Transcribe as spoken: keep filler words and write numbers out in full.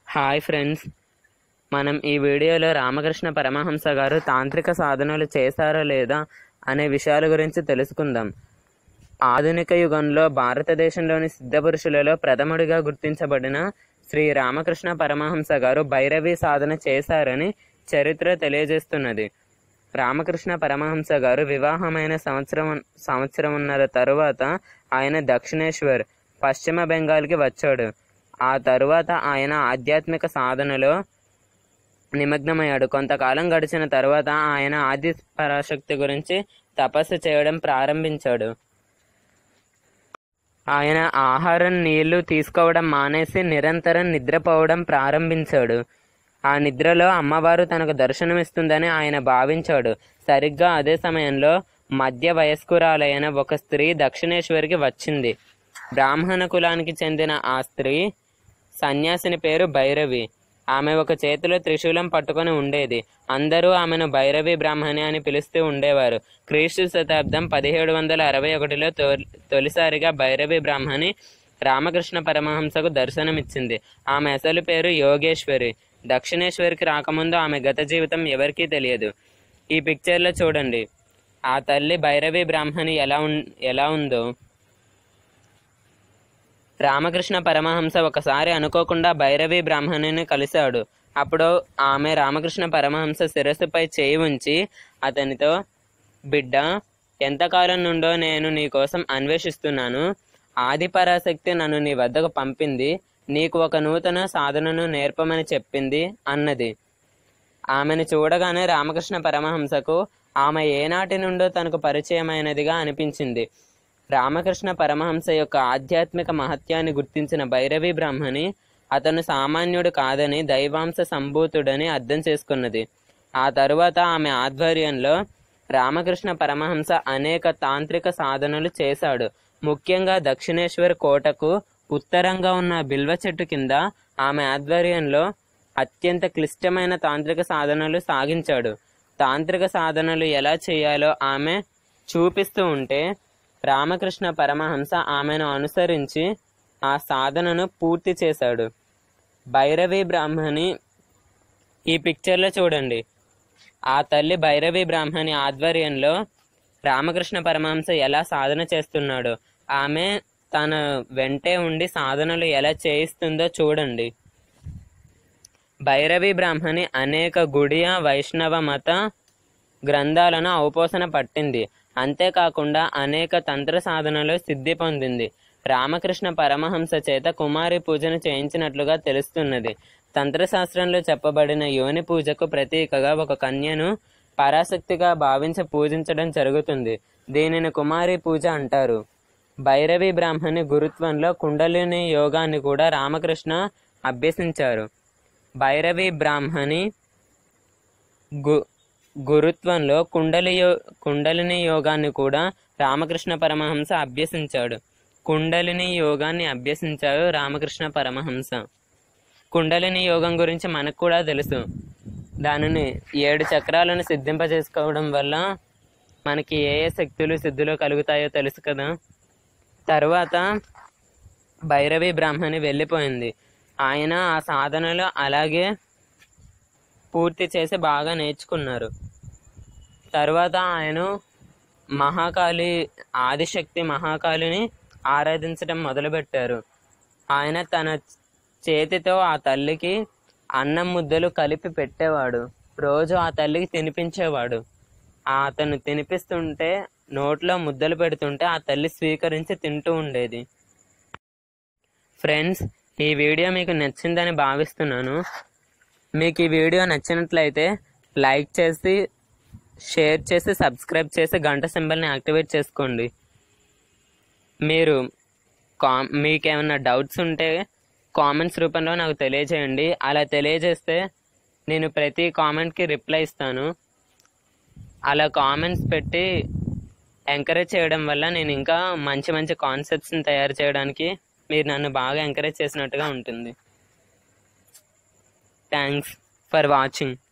Hi friends, మనం ఈ వీడియోలో రామకృష్ణ పరమహంస గారు తాంత్రిక సాధనలు చేశారో లేదా అనే విషయాల గురించి తెలుసుకుందాం. ఆధునిక యుగంలో భారతదేశంలోని సిద్ధపురుషులలో ప్రథముడిగా గుర్తించబడిన శ్రీ రామకృష్ణ పరమహంస గారు భైరవి సాధన చేశారని చరిత్ర తెలియజేస్తున్నది. రామకృష్ణ పరమహంస గారు వివాహమైన సంవత్సరం సంవత్సరంన్నర తరువాత ఆయన దక్షిణేశ్వర్ పశ్చిమ బెంగాల్కి వచ్చాడు. ఆ తరువాత ఆయన ఆధ్యాత్మిక సాధనలో నిమగ్నమయ్యాడు. కొంతకాలం గడిచిన తరువాత ఆయన ఆది పరాశక్తి గురించి తపస్సు చేయడం ప్రారంభించాడు. ఆయన ఆహారం నీళ్లు తీసుకోవడం మానేసి నిరంతరం నిద్రపోవడం ప్రారంభించాడు. ఆ నిద్రలో అమ్మవారు తనకు దర్శనమిస్తుందని ఆయన భావించాడు. సరిగ్గా అదే సమయంలో మధ్య వయస్కురాలైన ఒక స్త్రీ దక్షిణేశ్వరికి వచ్చింది. బ్రాహ్మణ కులానికి చెందిన ఆ స్త్రీ సన్యాసిని పేరు భైరవి. ఆమె ఒక చేతిలో త్రిశూలం పట్టుకొని ఉండేది. అందరూ ఆమెను భైరవి బ్రాహ్మణి అని పిలుస్తూ ఉండేవారు. క్రీస్తు శతాబ్దం పదిహేడు వందల అరవై ఒకటిలో తొలిసారిగా భైరవి బ్రాహ్మణి రామకృష్ణ పరమహంసకు దర్శనమిచ్చింది. ఆమె అసలు పేరు యోగేశ్వరి. దక్షిణేశ్వరికి రాకముందు ఆమె గత జీవితం ఎవరికీ తెలియదు. ఈ పిక్చర్లో చూడండి, ఆ తల్లి భైరవి బ్రాహ్మణి ఎలా ఉం ఎలా ఉందో. రామకృష్ణ పరమహంస ఒకసారి అనుకోకుండా భైరవి బ్రాహ్మణిని కలిశాడు. అప్పుడు ఆమె రామకృష్ణ పరమహంస శిరస్సుపై చేయి ఉంచి అతనితో, బిడ్డ, ఎంతకాలం నుండో నేను నీ కోసం అన్వేషిస్తున్నాను. ఆది పరాశక్తి నన్ను నీ వద్దకు పంపింది. నీకు ఒక నూతన సాధనను నేర్పమని చెప్పింది అన్నది. ఆమెను చూడగానే రామకృష్ణ పరమహంసకు ఆమె ఏనాటి నుండో తనకు పరిచయమైనదిగా అనిపించింది. రామకృష్ణ పరమహంస యొక్క ఆధ్యాత్మిక మహత్యాన్ని గుర్తించిన భైరవి బ్రాహ్మణి అతను సామాన్యుడు కాదని, దైవాంశ సంభూతుడని అర్థం చేసుకున్నది. ఆ తరువాత ఆమె ఆధ్వర్యంలో రామకృష్ణ పరమహంస అనేక తాంత్రిక సాధనలు చేశాడు. ముఖ్యంగా దక్షిణేశ్వర్ కోటకు ఉత్తరంగా ఉన్న బిల్వ చెట్టు కింద ఆమె ఆధ్వర్యంలో అత్యంత క్లిష్టమైన తాంత్రిక సాధనలు సాగించాడు. తాంత్రిక సాధనలు ఎలా చేయాలో ఆమె చూపిస్తూ ఉంటే రామకృష్ణ పరమహంస ఆమెను అనుసరించి ఆ సాధనను పూర్తి చేశాడు. భైరవి బ్రాహ్మణి ఈ పిక్చర్లో చూడండి. ఆ తల్లి భైరవి బ్రాహ్మణి ఆధ్వర్యంలో రామకృష్ణ పరమహంస ఎలా సాధన చేస్తున్నాడో, ఆమె తన వెంటే ఉండి సాధనలు ఎలా చేయిస్తుందో చూడండి. భైరవి బ్రాహ్మణి అనేక గుడియ వైష్ణవ మత గ్రంథాలను ఔపోసన పట్టింది. అంతేకాకుండా అనేక తంత్ర సాధనలో సిద్ధి పొందింది. రామకృష్ణ పరమహంస చేత కుమారి పూజను చేయించినట్లుగా తెలుస్తున్నది. తంత్రశాస్త్రంలో చెప్పబడిన యోని పూజకు ప్రతీకగా ఒక కన్యను పరాశక్తిగా భావించి పూజించడం జరుగుతుంది. దీనిని కుమారి పూజ అంటారు. భైరవి బ్రాహ్మణి గురుత్వంలో కుండలిని యోగాన్ని కూడా రామకృష్ణ అభ్యసించారు. భైరవి బ్రాహ్మణి గు గురుత్వంలో కుండలి యో కుండలిని యోగాన్ని కూడా రామకృష్ణ పరమహంస అభ్యసించాడు. కుండలిని యోగాన్ని అభ్యసించాడు రామకృష్ణ పరమహంస. కుండలిని యోగం గురించి మనకు కూడా తెలుసు. దానిని ఏడు చక్రాలను సిద్ధింపజేసుకోవడం వల్ల మనకి ఏ ఏ శక్తులు సిద్ధులు కలుగుతాయో తెలుసు కదా. తర్వాత భైరవి బ్రాహ్మణి వెళ్ళిపోయింది. ఆయన ఆ సాధనలో అలాగే పూర్తి చేసి బాగా నేర్చుకున్నారు. తర్వాత ఆయన మహాకాళి ఆదిశక్తి మహాకాళిని ఆరాధించడం మొదలుపెట్టారు. ఆయన తన చేతితో ఆ తల్లికి అన్నం ముద్దలు కలిపి పెట్టేవాడు. రోజు ఆ తల్లికి తినిపించేవాడు. అతను తినిపిస్తుంటే, నోట్లో ముద్దలు పెడుతుంటే ఆ తల్లి స్వీకరించి తింటూ ఉండేది. ఫ్రెండ్స్, ఈ వీడియో మీకు నచ్చిందని భావిస్తున్నాను. మీకు ఈ వీడియో నచ్చినట్లయితే లైక్ చేసి, షేర్ చేసి, సబ్స్క్రైబ్ చేసి గంట సింబల్ని యాక్టివేట్ చేసుకోండి. మీరు కా మీకేమైనా డౌట్స్ ఉంటే కామెంట్స్ రూపంలో నాకు తెలియజేయండి. అలా తెలియజేస్తే నేను ప్రతి కామెంట్కి రిప్లై ఇస్తాను. అలా కామెంట్స్ పెట్టి ఎంకరేజ్ చేయడం వల్ల నేను ఇంకా మంచి మంచి కాన్సెప్ట్స్ని తయారు చేయడానికి మీరు నన్ను బాగా ఎంకరేజ్ చేసినట్టుగా ఉంటుంది. Thanks for watching.